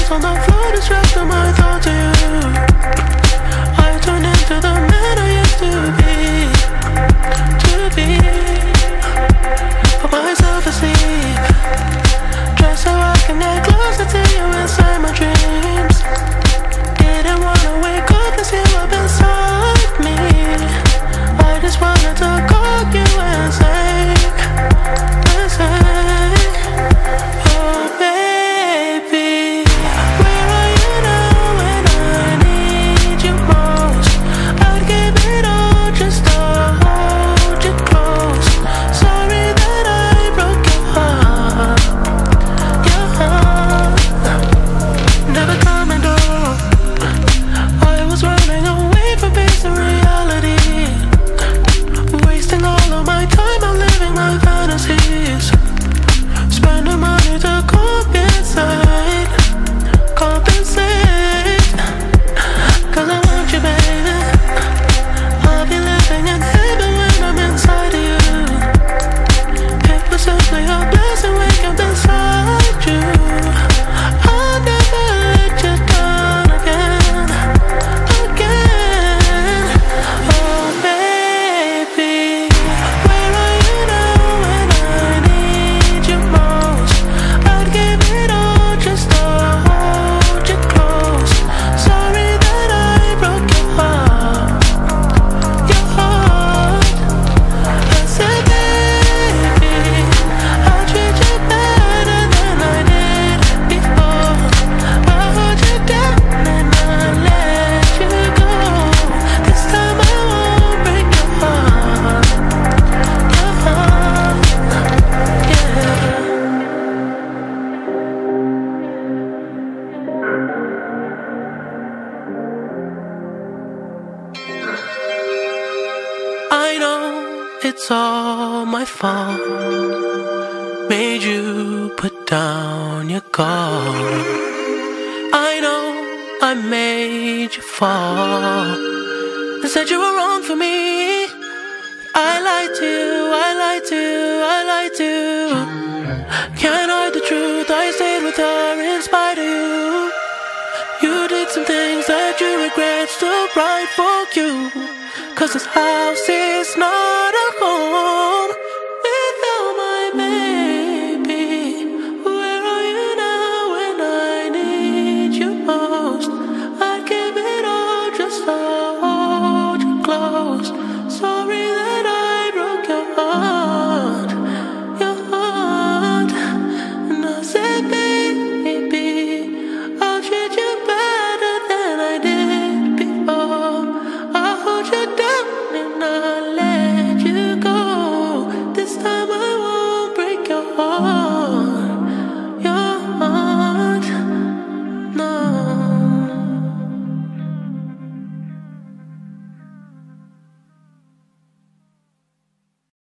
tears on the floor, distracting my thoughts to you. I turn into the man I used to be. Put myself asleep, just so I can get closer to you inside my dreams. Didn't wanna wake up and see you up inside me. I just wanted to call you and say, oh baby, where are you now when I need you most? I'd give it all just to hold you close. Sorry that I broke your heart, never coming home. I was running away from facing reality, wasting all of my time out living my fantasies, spending money to compensate, cause I want you, baby. I'll be living in heaven when I'm inside of you. It was simply a blessing waking up inside you. I'll never let you down again. Oh baby, where are you now when I need you most? I'd give it all just to hold you close. Sorry that I broke your heart, I said baby, I'll treat you better than I did before. I'll hold you down and not let you go. This time I won't break your heart, yeah. I know it's all my fault, made you put down your guard. I know I made you fall and said you were wrong for me. I lied to you, I lied to you, I lied to you. Can't hide the truth, I stayed with her in spite of you. You did some things that you regret, still right for you. Cause this house is not